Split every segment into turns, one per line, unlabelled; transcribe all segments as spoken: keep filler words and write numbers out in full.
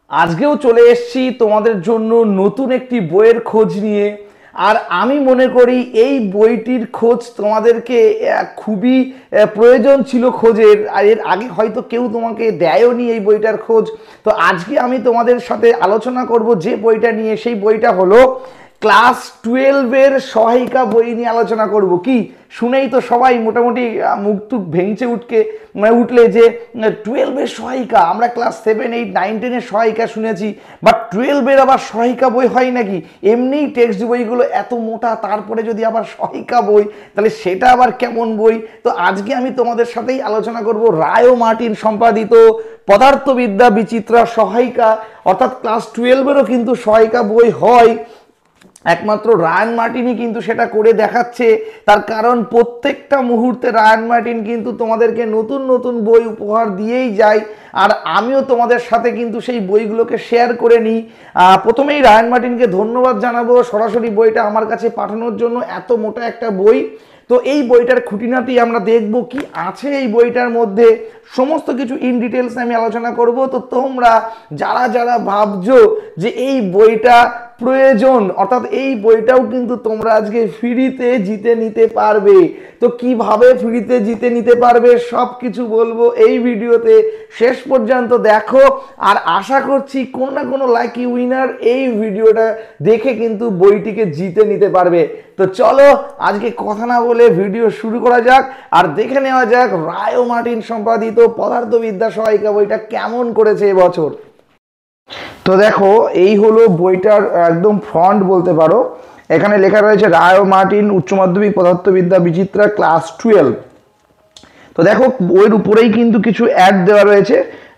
আজকেও চলে এসেছি তোমাদের জন্য নতুন একটি বইয়ের খোঁজ নিয়ে। আর আমি মনে করি এই বইটির খোঁজ তোমাদেরকে আহ, খুবই আহ, প্রয়োজন ছিল খোঁজের। আর এর আগে হয়তো কেউ তোমাকে দেয়নি এই বইটার খোঁজ। তো আজকে আমি তোমাদের সাথে আলোচনা করব যে বইটা নিয়ে, সেই বইটা হলো ক্লাস টুয়েলভের সহায়িকা বই নিয়ে আলোচনা করব। কি শুনেই তো সবাই মোটামুটি মুখ টুক ভেঙচে উঠকে মানে উঠলে যে টুয়েলভের সহায়িকা, আমরা ক্লাস সেভেন এইট নাইন টেনের সহায়িকা শুনেছি, বাট টুয়েলভের আবার সহায়িকা বই হয় নাকি? এমনিই টেক্সট বইগুলো এত মোটা, তারপরে যদি আবার সহায়িকা বই, তাহলে সেটা আবার কেমন বই? তো আজকে আমি তোমাদের সাথেই আলোচনা করব রায় ও মার্টিন সম্পাদিত পদার্থবিদ্যা বিচিত্রা সহায়িকা, অর্থাৎ ক্লাস টুয়েলভেরও কিন্তু সহায়িকা বই হয়। একমাত্র রায়ান মার্টিনই কিন্তু সেটা করে দেখাচ্ছে। তার কারণ প্রত্যেকটা মুহূর্তে রায়ান মার্টিন কিন্তু তোমাদেরকে নতুন নতুন বই উপহার দিয়েই যায়। আর আমিও তোমাদের সাথে কিন্তু সেই বইগুলোকে শেয়ার করে নিই। প্রথমেই রায়ান মার্টিনকে ধন্যবাদ জানাবো সরাসরি বইটা আমার কাছে পাঠানোর জন্য, এত মোটা একটা বই। তো এই বইটার খুঁটিনাটি আমরা দেখব, কি আছে এই বইটার মধ্যে, সমস্ত কিছু ইন ডিটেলস আমি আলোচনা করব। তো তোমরা যারা যারা ভাবছো যে এই বইটা প্রয়োজন, অর্থাৎ এই বইটাও কিন্তু তোমরা আজকে ফ্রিতে জিতে নিতে পারবে। তো কিভাবে ফ্রিতে জিতে নিতে পারবে সব কিছু বলবো এই ভিডিওতে, শেষ পর্যন্ত দেখো। আর আশা করছি কোনো না কোনো লাকি উইনার এই ভিডিওটা দেখে কিন্তু বইটিকে জিতে নিতে পারবে। তো চলো আজকে কথা না বলে ভিডিও শুরু করা যাক, আর দেখে নেওয়া যাক রায় ও মার্টিন সম্পাদিত পদার্থবিদ্যা সহায়িকা বইটা কেমন করেছে এবছর। তো দেখো, এই হলো বইটার একদম ফ্রন্ট বলতে পারো। এখানে লেখা রয়েছে রায় ও মার্টিন উচ্চ মাধ্যমিক পদার্থবিদ্যা বিচিত্রা ক্লাস টুয়েলভ। তো দেখো, বইয়ের উপরেই কিন্তু কিছু অ্যাড দেওয়া রয়েছে,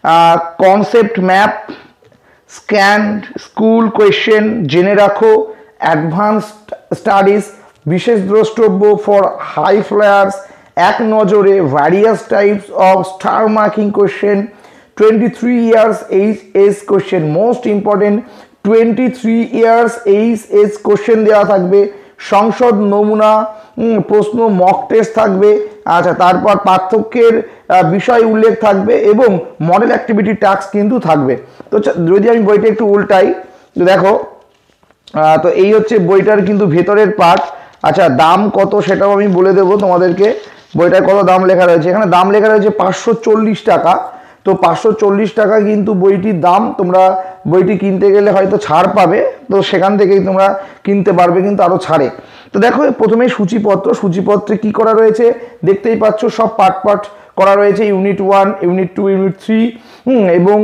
concept map, scan, school question, জেনে রাখো, অ্যাডভান্সড স্টাডিজ, বিশেষ দ্রষ্টব্য ফর হাই ফ্লায়ার্স, এক নজরে, various types of star marking question, twenty-three years age age question, most important twenty-three years age age question দেওয়া থাকবে, সংসদ নমুনা প্রশ্ন, মক টেস্ট থাকবে। আচ্ছা, তারপর পার্থক্যের বিষয় উল্লেখ থাকবে এবং মডেল অ্যাক্টিভিটি টাস্ক কিন্তু থাকবে। তো যদি আমি বইটা একটু উল্টাই, তো দেখো, তো এই হচ্ছে বইটার কিন্তু ভেতরের পার্ট। আচ্ছা, দাম কত সেটাও আমি বলে দেবো তোমাদেরকে। বইটার কত দাম লেখা রয়েছে, এখানে দাম লেখা রয়েছে পাঁচশো চল্লিশ টাকা। তো পাঁচশো চল্লিশ টাকা কিন্তু বইটির দাম। তোমরা বইটি কিনতে গেলে হয়তো ছাড় পাবে, তো সেখান থেকেই তোমরা কিনতে পারবে কিন্তু আরও ছাড়ে। তো দেখো, প্রথমেই সূচিপত্র, সূচিপত্রে কি করা রয়েছে দেখতেই পাচ্ছ, সব পার্ট পার্ট করা রয়েছে, unit one, unit two, unit three, hmm এবং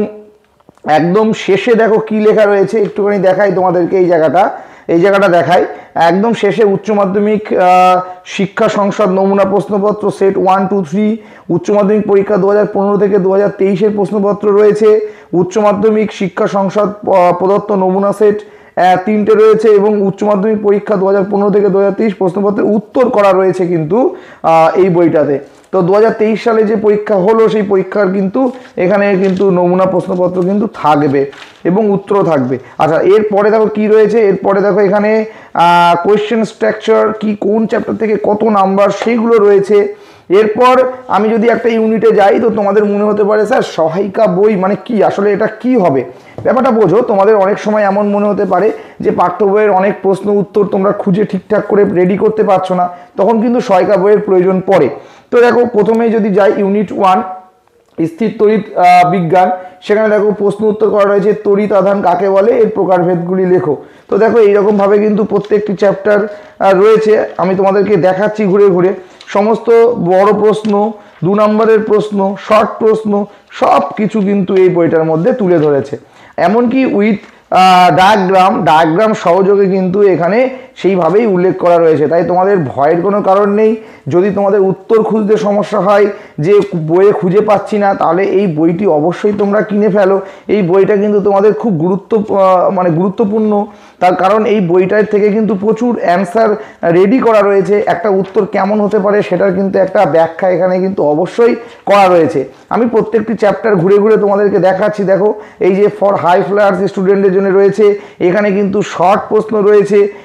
একদম শেষে দেখো কি লেখা রয়েছে, একটুখানি দেখাই তোমাদেরকে। এই জায়গাটা এই জায়গাটা দেখাই একদম শেষে, উচ্চ মাধ্যমিক শিক্ষা সংসদ নমুনা প্রশ্নপত্র সেট ওয়ান টু থ্রি, উচ্চ মাধ্যমিক পরীক্ষা দু হাজার পনেরো থেকে দু হাজার তেইশের প্রশ্নপত্র রয়েছে, উচ্চ মাধ্যমিক শিক্ষা সংসদ প্রদত্ত নমুনা সেট তিনটে রয়েছে, এবং উচ্চ মাধ্যমিক পরীক্ষা দু হাজার পনেরো থেকে দু হাজার তেইশ প্রশ্নপত্রের উত্তর করা রয়েছে কিন্তু এই বইটাতে। তো দু হাজার তেইশ সালে যে পরীক্ষা হলো সেই পরীক্ষার কিন্তু এখানে কিন্তু নমুনা প্রশ্নপত্র কিন্তু থাকবে এবং উত্তরও থাকবে। আচ্ছা, এরপরে দেখো কি রয়েছে, এরপরে দেখো এখানে কোয়েশ্চেন স্ট্রাকচার কি, কোন চ্যাপ্টার থেকে কত নাম্বার, সেইগুলো রয়েছে। এরপর আমি যদি একটা ইউনিটে যাই, তো তোমাদের মনে হতে পারে স্যার সহায়িকা বই মানে কি, আসলে এটা কি হবে? ব্যাপারটা বোঝো, তোমাদের অনেক সময় এমন মনে হতে পারে যে পাঠ্য বইয়ের অনেক প্রশ্ন উত্তর তোমরা খুঁজে ঠিকঠাক করে রেডি করতে পারছো না, তখন কিন্তু সহায়িকা বইয়ের প্রয়োজন পড়ে। তো দেখো, প্রথমেই যদি যাই ইউনিট ওয়ান স্থির তড়িৎ বিজ্ঞান, সেখানে দেখো প্রশ্ন উত্তর করা রয়েছে, তড়িৎ আধান কাকে বলে, এর প্রকারভেদগুলি লেখো। তো দেখো, এইরকমভাবে কিন্তু প্রত্যেকটি চ্যাপ্টার রয়েছে, আমি তোমাদেরকে দেখাচ্ছি ঘুরে ঘুরে। সমস্ত বড় প্রশ্ন, দু নম্বরের প্রশ্ন, শর্ট প্রশ্ন, সব কিছু কিন্তু এই বইটার মধ্যে তুলে ধরেছে। এমনকি উইথ ডায়াগ্রাম ডায়াগ্রাম সহযোগে কিন্তু এখানে সেইভাবেই উল্লেখ করা রয়েছে। তাই তোমাদের ভয়ের কোনো কারণ নেই। যদি তোমাদের উত্তর খুঁজতে সমস্যা হয় যে বইয়ে খুঁজে পাচ্ছি না, তাহলে এই বইটি অবশ্যই তোমরা কিনে ফেলো। এই বইটা কিন্তু তোমাদের খুব গুরুত্ব মানে গুরুত্বপূর্ণ, তার কারণ এই বইটার থেকে কিন্তু প্রচুর অ্যান্সার রেডি করা রয়েছে। একটা উত্তর কেমন হতে পারে সেটার কিন্তু একটা ব্যাখ্যা এখানে কিন্তু অবশ্যই করা রয়েছে। আমি প্রত্যেকটি চ্যাপ্টার ঘুরে ঘুরে তোমাদেরকে দেখাচ্ছি। দেখো, এই যে ফর হাই ফ্লায়ার্স স্টুডেন্টদের জন্য রয়েছে, এখানে কিন্তু শর্ট প্রশ্ন রয়েছে,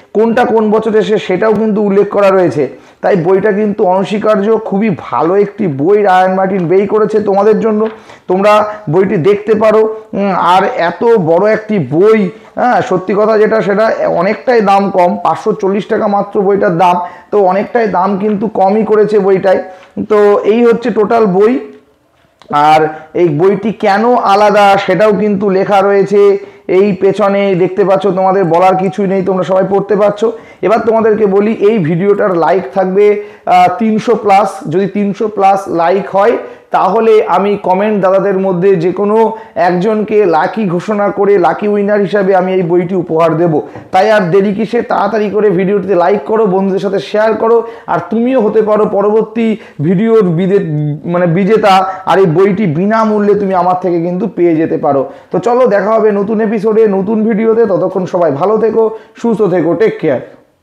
কোনটা কোন বছরে এসে সেটাও কিন্তু উল্লেখ করা রয়েছে। তাই বইটা কিন্তু অনস্বীকার্য, খুবই ভালো একটি বই রায়ান মার্টিন বেই করেছে তোমাদের জন্য। তোমরা বইটি দেখতে পারো। আর এত বড় একটি বই, হ্যাঁ সত্যি কথা যেটা সেটা অনেকটাই দাম কম, পাঁচশো চল্লিশ টাকা মাত্র বইটার দাম। তো অনেকটাই দাম কিন্তু কমই করেছে বইটায়। তো এই হচ্ছে টোটাল বই। আর এই বইটি কেন আলাদা সেটাও কিন্তু লেখা রয়েছে এই পেছনে, দেখতে পাচ্ছ। তোমাদের বলার কিছুই নেই, তোমরা সবাই পড়তে পারছো। এবার তোমাদেরকে বলি, এই ভিডিওটার লাইক থাকবে তিনশো প্লাস। যদি তিনশো প্লাস লাইক হয় তাহলে আমি কমেন্ট দাদাদের মধ্যে যে কোনো একজনকে লাকি ঘোষণা করে লাকি উইনার হিসাবে আমি এই বইটি উপহার দেব। তাই আর দেরি কিসে, তাড়াতাড়ি করে ভিডিওটিতে লাইক করো, বন্ধুদের সাথে শেয়ার করো, আর তুমিও হতে পারো পরবর্তী ভিডিওর বিদে মানে বিজেতা। আর এই বইটি বিনামূল্যে তুমি আমার থেকে কিন্তু পেয়ে যেতে পারো। তো চলো, দেখা হবে নতুন এপিসোডে, নতুন ভিডিওতে। ততক্ষণ সবাই ভালো থেকো, সুস্থ থেকো, টেক কেয়ার।